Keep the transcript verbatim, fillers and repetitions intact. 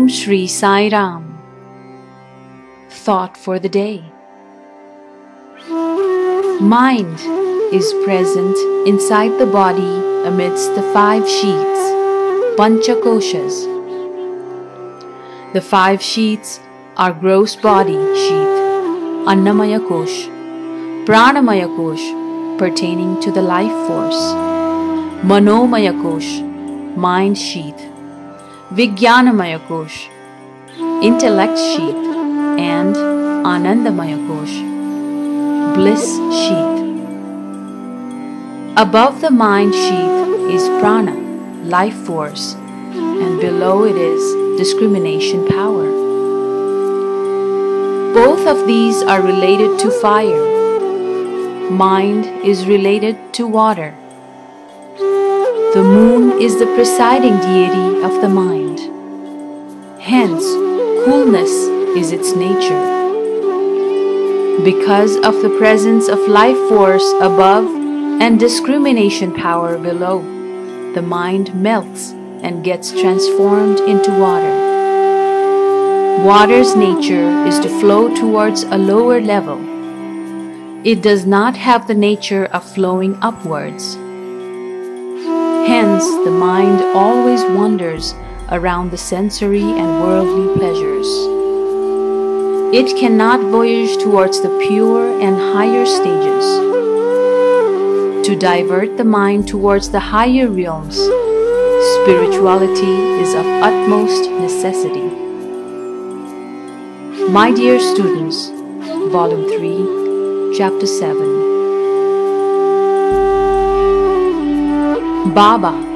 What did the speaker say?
Om Shri Sai Ram. Thought for the day. Mind is present inside the body amidst the five sheaths, Pancha Koshas. The five sheaths are gross body sheath, Annamaya Kosha, Pranamaya Kosha, pertaining to the life force, Manomaya Kosha, mind sheath, Vijnanamaya Kosha, intellect sheath, and Anandamaya Kosha, Bliss sheath. Above the mind sheath is Prana, life force, and below it is discrimination power. Both of these are related to fire. Mind is related to water. The moon is the presiding deity of the mind. Hence, coolness is its nature. Because of the presence of life force above and discrimination power below, the mind melts and gets transformed into water. Water's nature is to flow towards a lower level. It does not have the nature of flowing upwards. Hence, the mind always wanders around the sensory and worldly pleasures. It cannot voyage towards the pure and higher stages. To divert the mind towards the higher realms, spirituality is of utmost necessity. My dear students, Volume three, Chapter seven. Baba